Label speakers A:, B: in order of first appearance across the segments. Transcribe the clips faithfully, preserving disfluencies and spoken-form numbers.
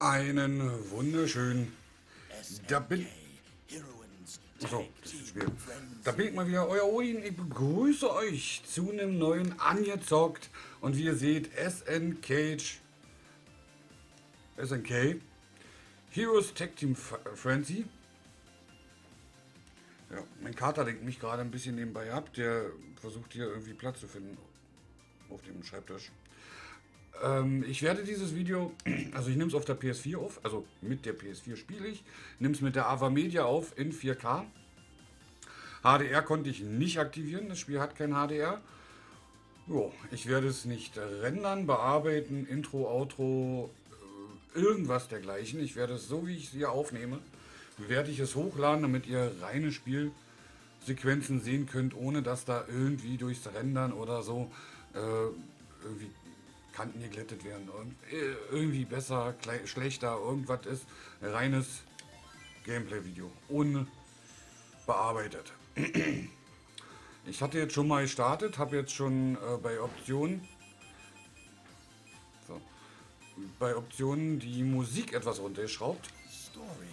A: Einen wunderschönen. Da bin. So, das ist Spiel. Da bin ich mal wieder, euer Odin. Ich begrüße euch zu einem neuen Angezockt. Und wie ihr seht, S N K. S N K. Heroes Tag Team Frenzy. Ja, mein Kater lenkt mich gerade ein bisschen nebenbei ab. Der versucht hier irgendwie Platz zu finden auf dem Schreibtisch. Ähm, ich werde dieses Video, also ich nehme es auf der P S vier auf, also mit der P S vier spiele ich, nehme es mit der Ava Media auf in vier K. H D R konnte ich nicht aktivieren, das Spiel hat kein H D R. Jo, ich werde es nicht rendern, bearbeiten, Intro, Outro, irgendwas dergleichen. Ich werde es so, wie ich es hier aufnehme, werde ich es hochladen, damit ihr reine Spielsequenzen sehen könnt, ohne dass da irgendwie durchs Rendern oder so äh, irgendwie Kanten geglättet werden und irgendwie besser, schlechter, irgendwas ist. Reines Gameplay-Video, unbearbeitet. Ich hatte jetzt schon mal gestartet, habe jetzt schon äh, bei Optionen so, bei Optionen die Musik etwas runtergeschraubt.
B: Story.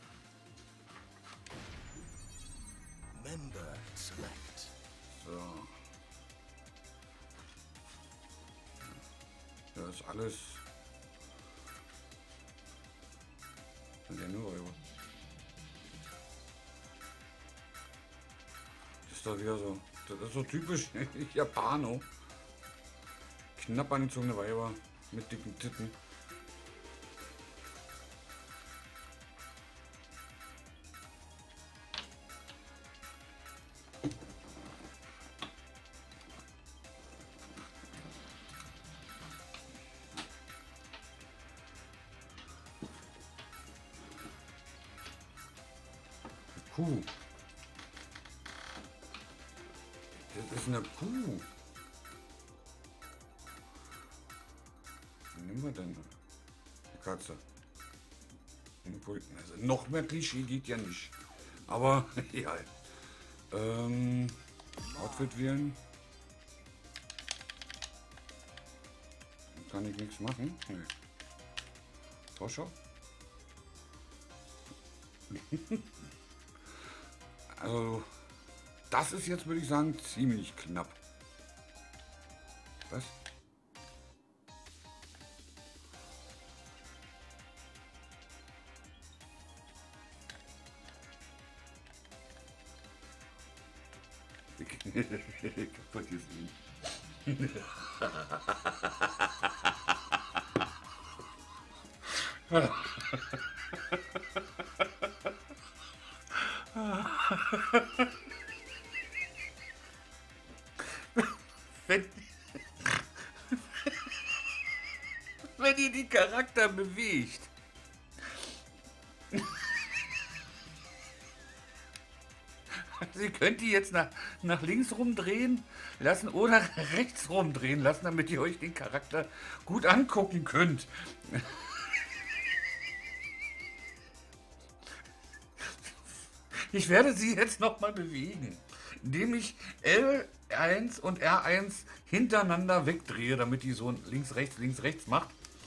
B: Member select.
A: So. Das ist alles. Sind ja nur Euro. Das ist doch wieder so. Das ist so typisch Japano. Knapp angezogene Weiber mit dicken Titten. Kuh. Das ist eine Kuh. Was nehmen wir denn? Eine Katze. Also noch mehr Klischee geht ja nicht. Aber ja. Ähm, Outfit wählen. Kann ich nichts machen? Nee. Vorschau. Also, das ist jetzt, würde ich sagen, ziemlich knapp. Was? Kaputt gesehen. Wenn, wenn ihr die Charakter bewegt. Sie könnt die jetzt nach, nach links rumdrehen lassen oder rechts rumdrehen lassen, damit ihr euch den Charakter gut angucken könnt. Ich werde sie jetzt noch mal bewegen, indem ich L eins und R eins hintereinander wegdrehe, damit die so links, rechts, links, rechts macht.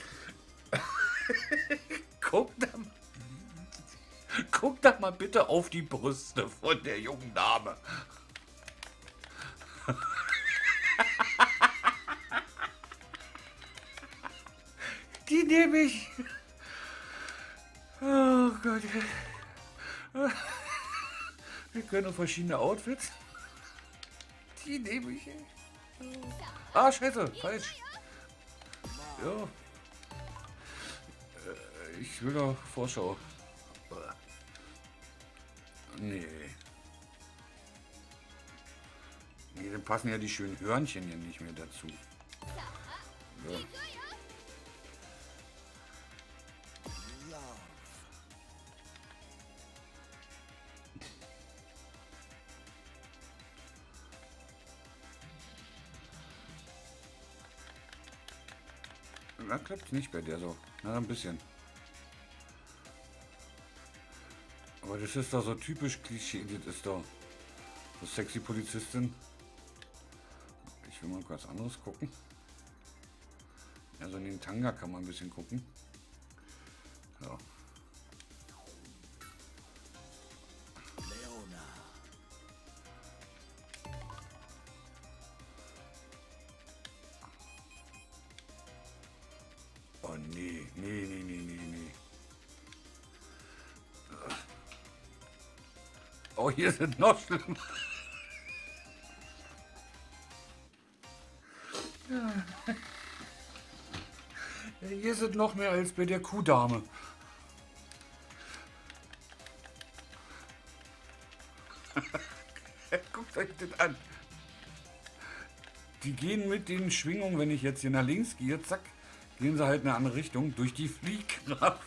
A: Guckt da, guck da mal bitte auf die Brüste von der jungen Dame. Die nehme ich. Oh Gott. Wir können verschiedene Outfits. Die nehme ich. Ah, scheiße, falsch. Ja. Ich will doch Vorschau. Nee. Nee, dann passen ja die schönen Hörnchen hier nicht mehr dazu. Ja. Da klappt es nicht bei der so. Na, ein bisschen. Aber das ist doch so typisch Klischee. Das ist doch so sexy Polizistin. Ich will mal was anderes gucken. Also in den Tanga kann man ein bisschen gucken. Ja. Oh nee, nee, nee, nee, nee, nee. Oh, hier sind noch schlimmer. Hier sind noch mehr als bei der Kuhdame. Guckt euch das an. Die gehen mit den Schwingungen, wenn ich jetzt hier nach links gehe, zack, gehen sie halt in eine andere Richtung durch die Fliehkraft.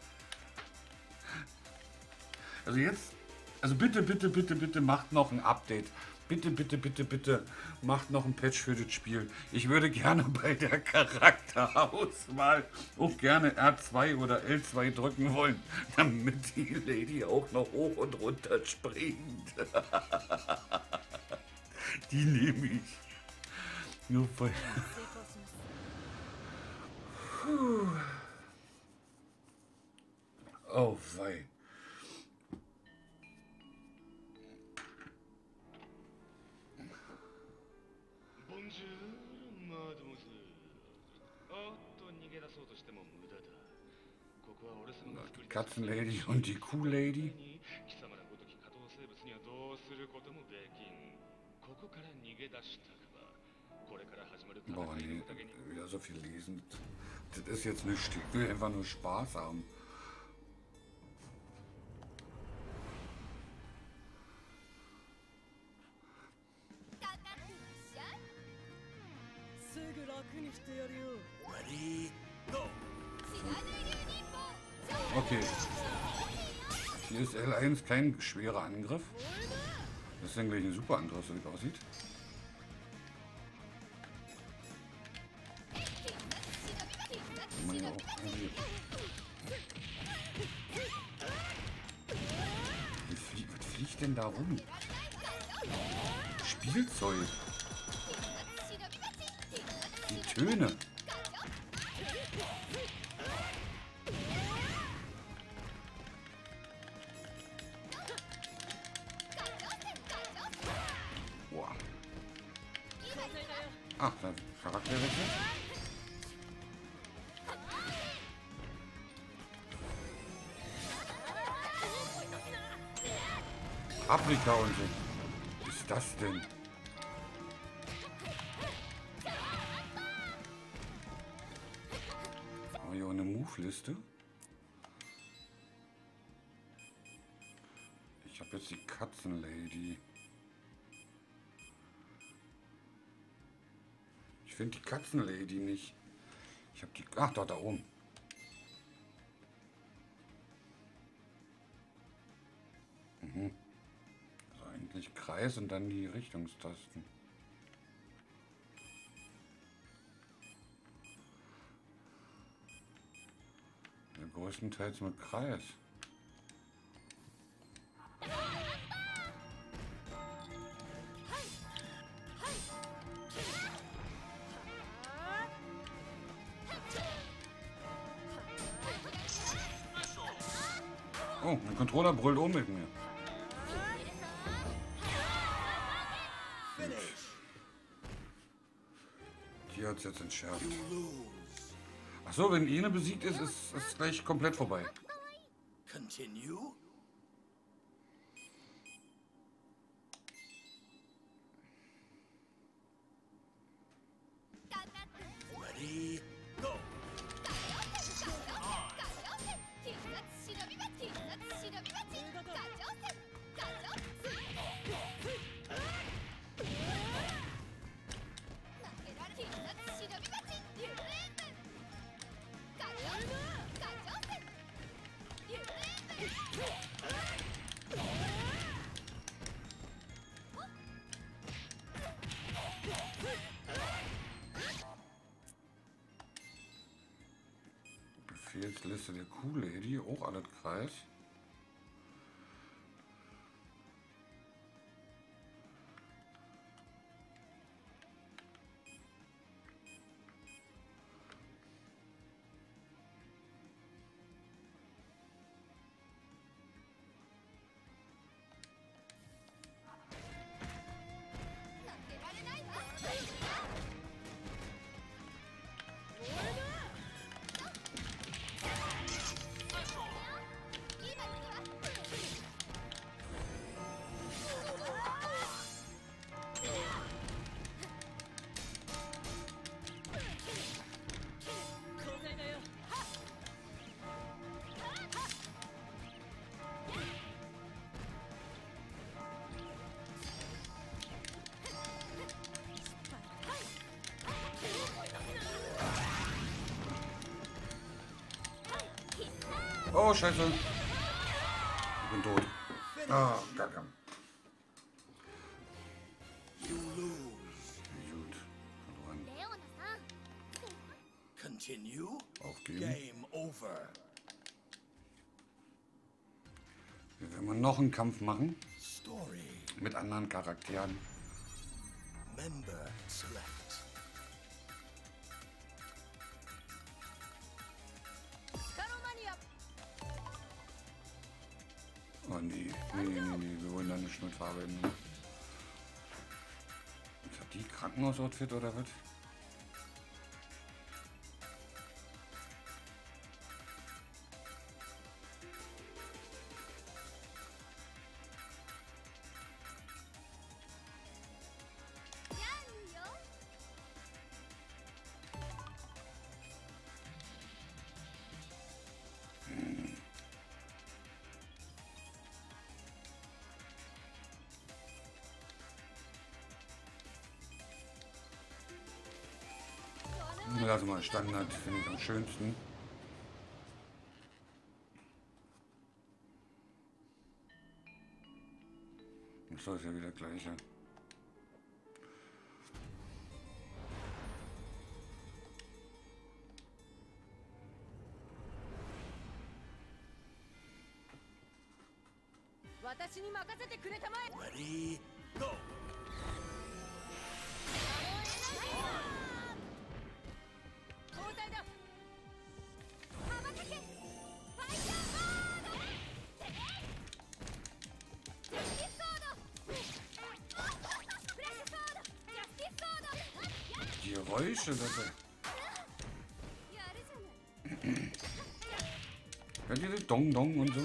A: Also jetzt, also bitte, bitte, bitte, bitte macht noch ein Update. Bitte, bitte, bitte, bitte macht noch ein Patch für das Spiel. Ich würde gerne bei der Charakterauswahl auch gerne R zwei oder L zwei drücken wollen, damit die Lady auch noch hoch und runter springt. Die nehme ich. Nur bei... Puh. Oh wei. Die Katzenlady und die Kuhlady. Boah, nee, wieder so viel lesen. Das ist jetzt nicht, ich will einfach nur Spaß haben. Okay. Hier ist L eins kein schwerer Angriff. Das ist dann gleich ein super Angriff, so wie es aussieht. Was fliegt denn da rum? Spielzeug. Die Töne. Boah. Ach, der Charakterwechsel. Paprika und so. Was ist das denn? Haben wir hier auch eine Move-Liste? Ich habe jetzt die Katzenlady. Ich finde die Katzenlady nicht. Ich habe die... Ach, da, da oben. Mhm. Also eigentlich Kreis und dann die Richtungstasten. Ja, größtenteils mit Kreis. Oh, mein Controller brüllt um mit mir. Die hat es jetzt entschärft. Achso, wenn eine besiegt ist, ist es gleich komplett vorbei.
B: Continue? Ready, go!
A: Befehlsliste der Kuhlady, auch alles Kreis. Oh, scheiße. Ich bin tot. Ah, kacke.
B: You lose.
A: Gut. Verloren.
C: レオナさん
B: Continue.
A: Aufgeben.
B: Game over.
A: Wir werden mal noch einen Kampf machen.
B: Story.
A: Mit anderen Charakteren.
B: Member select.
A: Oh nee, nee, nee, nee, wir wollen da nicht mit verarbeiten. Ist das die Krankenhausoutfit oder was? Lass mal Standard, finde ich am schönsten. So ist ja wieder gleiche.
B: Ready, go.
A: Die Geräusche, das ist. Ja, diese Dong Dong und so.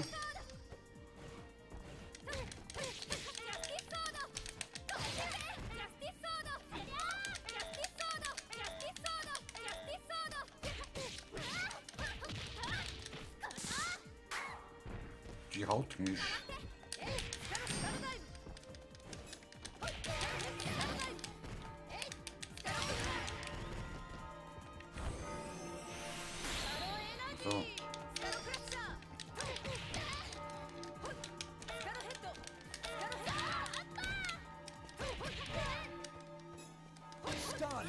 A: Die haut mich. So.
B: Stun.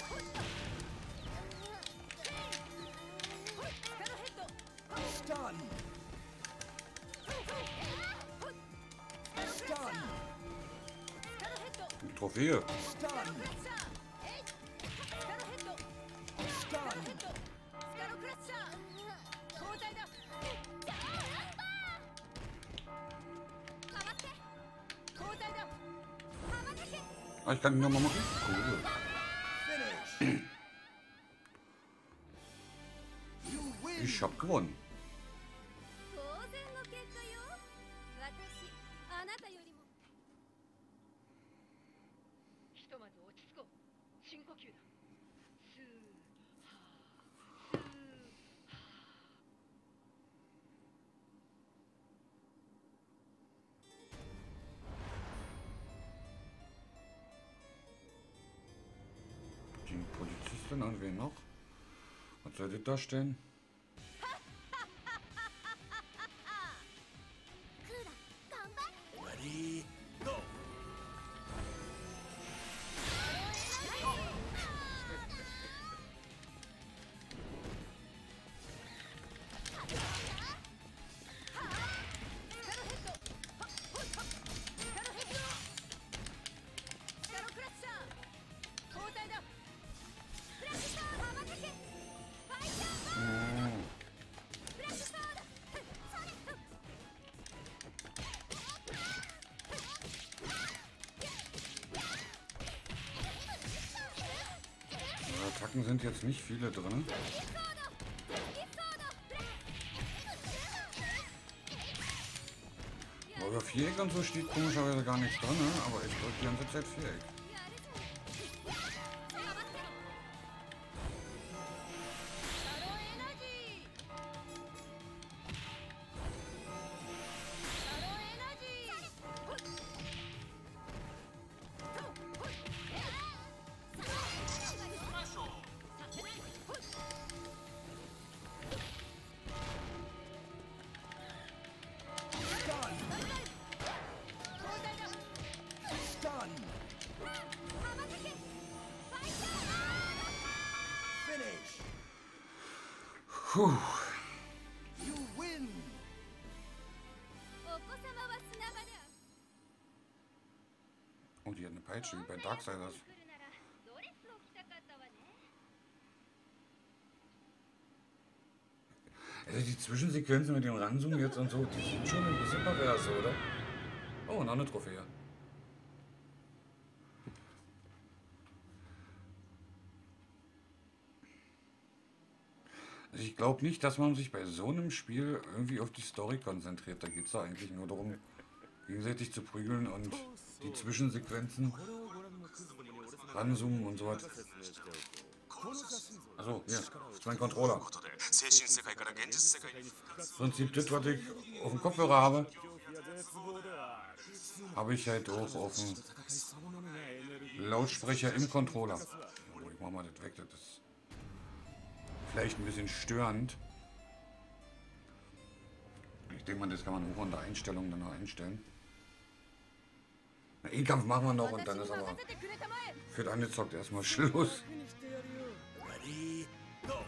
B: Stun. Stun.
A: Trophäe.
B: Stun. Stun.
A: Ah, ich kann ihn nochmal machen. Cool.
B: Finish. You win.
A: Ich hab gewonnen.
C: 当然の結果よ。私あなたよりも
D: ひとまず落ち着こう。深呼吸だ。スーハースーハー。
A: Die Polizistin und wen noch? Was soll das darstellen?
C: クーラ頑張れ
B: Ready, go.
A: Attacken sind jetzt nicht viele drin. Aber Viereck und so steht komischerweise gar nicht drin, ne? Aber ich drücke die ganze Zeit Viereck. Puh.
B: You win.
C: お子様は砂場で
A: Oh, die hat eine Peitsche wie bei Darksiders.
C: 来るならドレスを着たかったわね
A: Also die Zwischensequenzen mit dem Ranzoomen jetzt und so, die sind schon ein bisschen perverse, oder? Oh, noch eine Trophäe. Also ich glaube nicht, dass man sich bei so einem Spiel irgendwie auf die Story konzentriert. Da geht es da eigentlich nur darum, gegenseitig zu prügeln und die Zwischensequenzen ranzoomen und so was. Also, hier, das ist mein Controller.
E: 精神世界から現実世界に
A: Im Prinzip das, was ich auf dem Kopfhörer habe, habe ich halt auch auf dem Lautsprecher im Controller. Ich mach mal das weg, das ist vielleicht ein bisschen störend. Ich denke mal, das kann man auch unter Einstellungen dann noch einstellen. Na, E-Kampf machen wir noch und dann ist aber
C: 任せてくれたまえ
A: für angezockt erstmal Schluss.
B: Ready, go.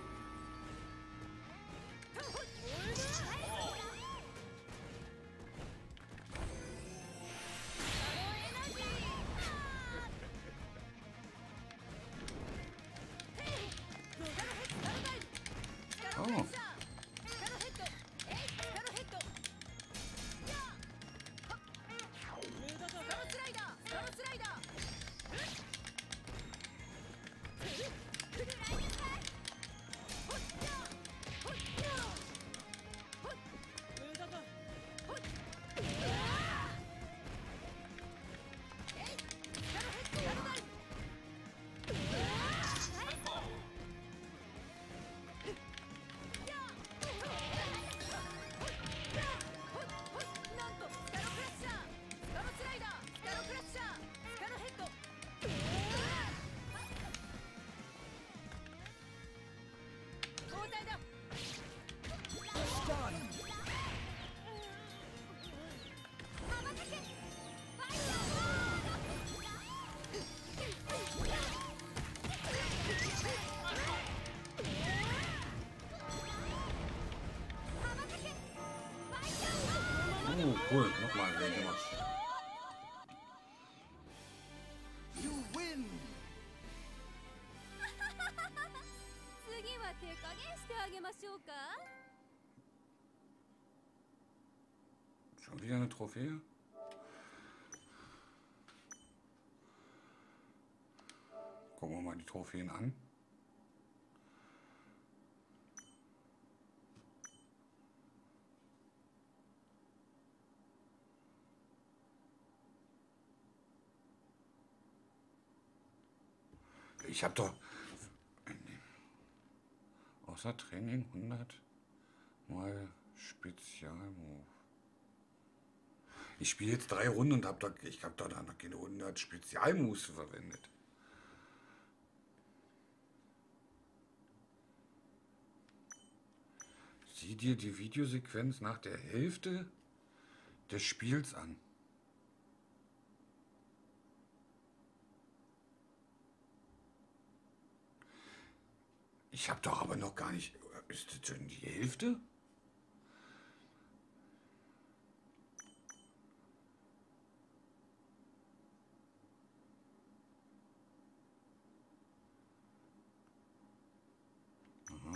A: おう
C: スカロヘッドえいスカロヘッドやあはっスカロスライダースカロスライダークルライディングほっやほっやほっ上だがほっえいスカロヘッドやるだい なんとスカロクラッシャースカロスライダースカロクラッシャースカロヘッド交代だ
B: Stun.
C: 羽ばたけファイヤー羽ばたけファイヤー
A: Oh, cool. Nochmal, wen immer.
B: You win.
C: 次は手加減してあげましょうか
A: Schon wieder eine Trophäe? Gucken wir mal die Trophäen an. Ich habe doch außer Training hundert mal Spezialmove. Ich spiele jetzt drei Runden und habe da, ich habe da dann noch keine hundert Spezialmoves verwendet. Sieh dir die Videosequenz nach der Hälfte des Spiels an. Ich habe doch aber noch gar nicht... Ist das schon die Hälfte? Aha.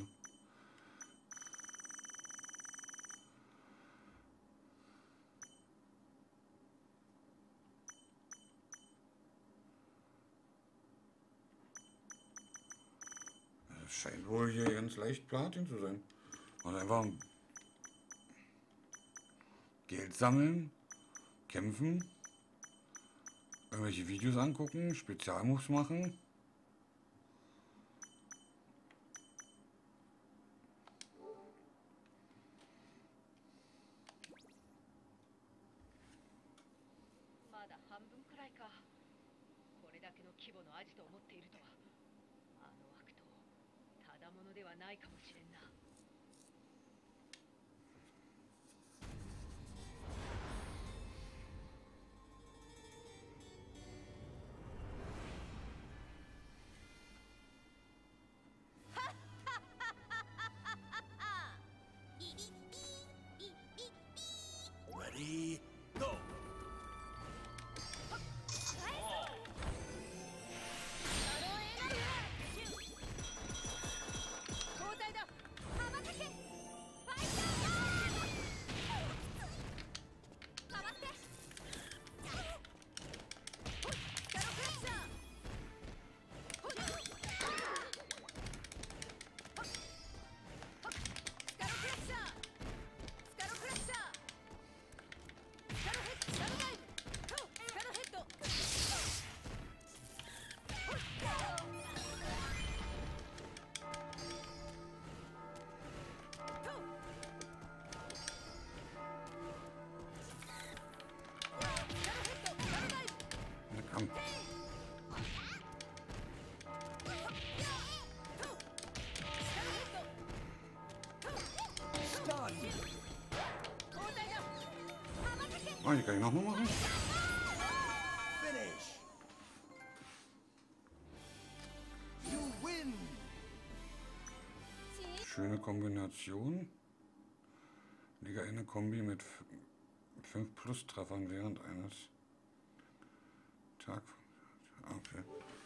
A: Das scheint wohl hier ganz leicht Platin zu sein. Und einfach Geld sammeln, kämpfen, irgendwelche Videos angucken, Spezialmoves machen. Ah, die kann ich nochmal machen.
B: Finish. You win.
A: Schöne Kombination. Liga eine Kombi mit fünf Plus Treffern während eines Tag. Okay.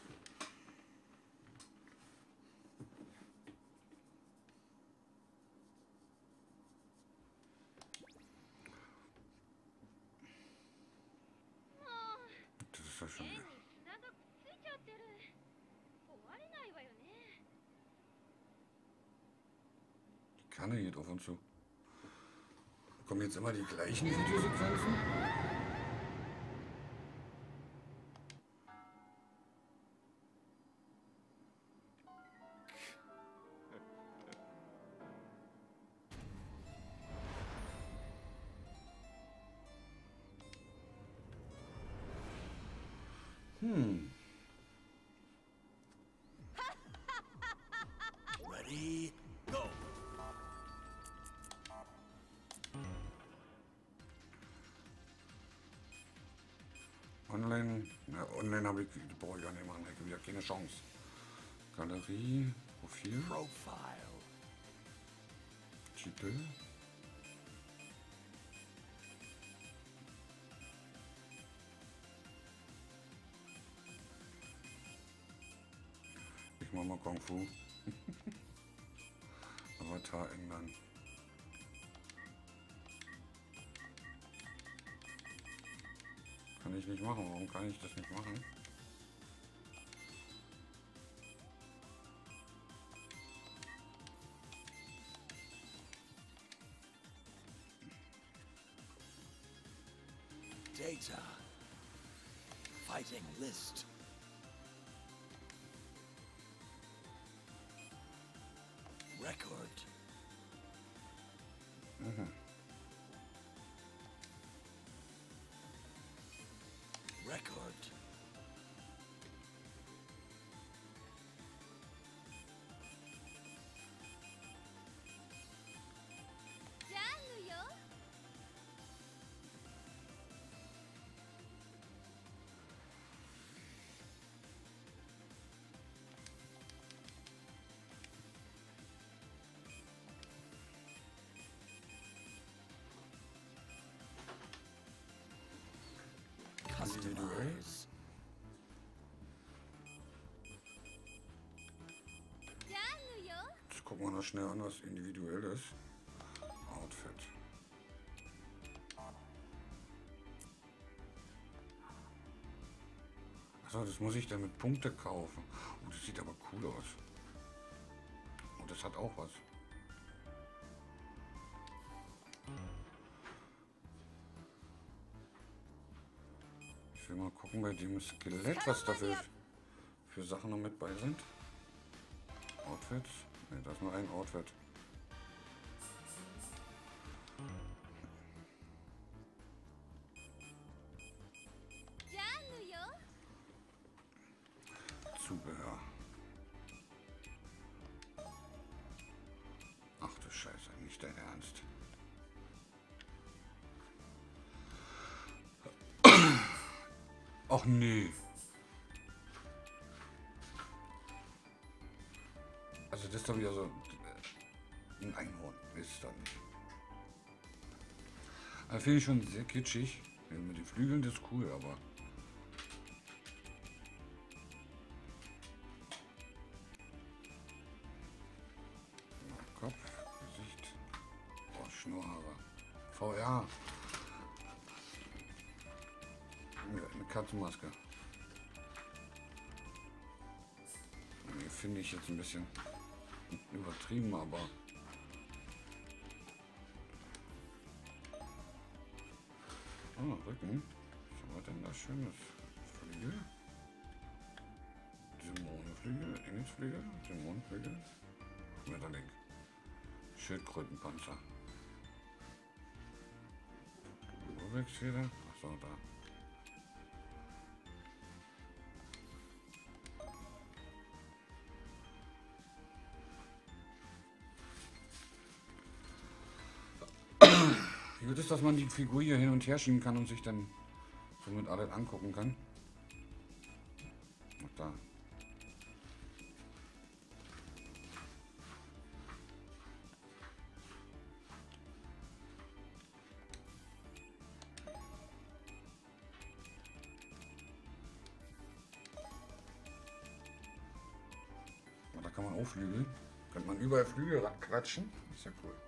A: Das ist ja schon.
D: 円に砂がくっついちゃってる。壊れないわよね。
A: Die Kanne geht auf uns zu. Kommen jetzt immer die gleichen Videosequenzen? Hm.
B: Ready, go.
A: Online, ja, online habe ich, brauche ich ja nicht machen, ich habe ja keine Chance. Galerie, Profil,
B: Profile.
A: Titel. Ich mach mal Kung Fu. Avatar ändern. Kann ich nicht machen. Warum kann ich das nicht machen?
B: Data. Fighting list. Record.
A: Mhm.
B: Record. Customize.
A: Jetzt gucken wir noch schnell an, was individuell ist. Outfit. Achso, das muss ich dann mit Punkte kaufen. Oh, das sieht aber cool aus. Und das hat auch was. Ich will mal gucken bei dem Skelett, was dafür für Sachen noch mit bei sind. Outfits? Ne, da ist nur ein Outfit. Zubehör. Ach du Scheiße, nicht dein Ernst. Ach nee. Also das ist doch wieder so ein Einhorn. Ist dann nicht. Also finde ich schon sehr kitschig. Mit den Flügeln, das ist cool, aber... Kopf, Gesicht, oh, Schnurrhaare, V R, ja, eine Katzenmaske. Nee, finde ich jetzt ein bisschen übertrieben, aber oh, Rücken. Was war denn da Schönes? Flügel, Dämonenflügel, Engelsflügel, Dämonenflügel, Schmetterling. Schildkrötenpanzer. Urwechsfeder. Achso, da. Gut ist, dass man die Figur hier hin und her schieben kann und sich dann somit alles angucken kann. Ach, da. Da kann man auch Flügel. Könnte man überall Flügel quatschen. Ist ja cool.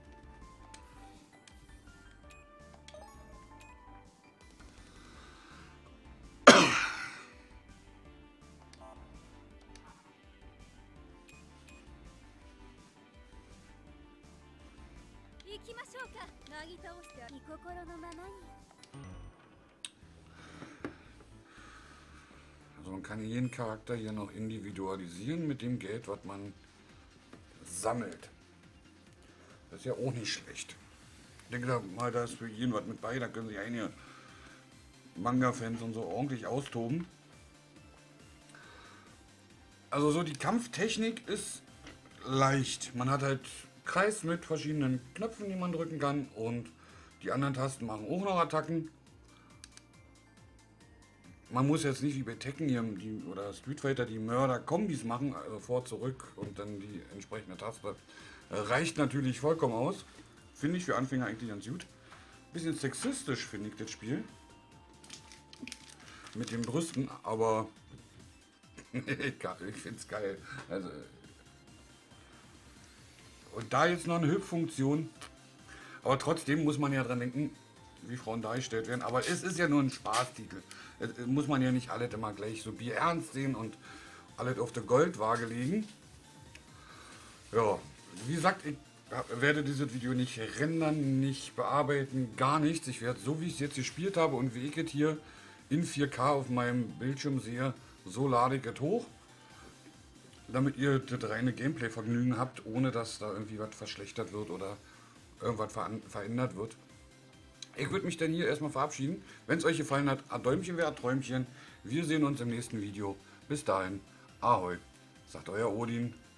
A: Also man kann jeden Charakter hier noch individualisieren mit dem Geld, was man sammelt. Das ist ja auch nicht schlecht. Ich denke da mal, da ist für jeden was mit bei, da können sich einige Manga-Fans und so ordentlich austoben. Also so die Kampftechnik ist leicht. Man hat halt Kreis mit verschiedenen Knöpfen, die man drücken kann, und die anderen Tasten machen auch noch Attacken. Man muss jetzt nicht wie bei Tekken hier die, oder Street Fighter die Mörder-Kombis machen, also vor, zurück und dann die entsprechende Taste. Reicht natürlich vollkommen aus. Finde ich für Anfänger eigentlich ganz gut. Bisschen sexistisch finde ich das Spiel. Mit den Brüsten, aber ich finde es geil. Also, und da jetzt noch eine Hüpffunktion, aber trotzdem muss man ja dran denken, wie Frauen dargestellt werden. Aber es ist ja nur ein Spaßtitel. Es muss man ja nicht alles immer gleich so bierernst sehen und alles auf der Goldwaage legen. Ja, wie gesagt, ich werde dieses Video nicht rendern, nicht bearbeiten, gar nichts. Ich werde, so wie ich es jetzt gespielt habe und wie ich es hier in vier K auf meinem Bildschirm sehe, so lade ich es hoch, damit ihr das reine Gameplay-Vergnügen habt, ohne dass da irgendwie was verschlechtert wird oder irgendwas ver verändert wird. Ich würde mich dann hier erstmal verabschieden. Wenn es euch gefallen hat, ein Däumchen wäre ein Träumchen. Wir sehen uns im nächsten Video. Bis dahin, Ahoi, sagt euer Odin.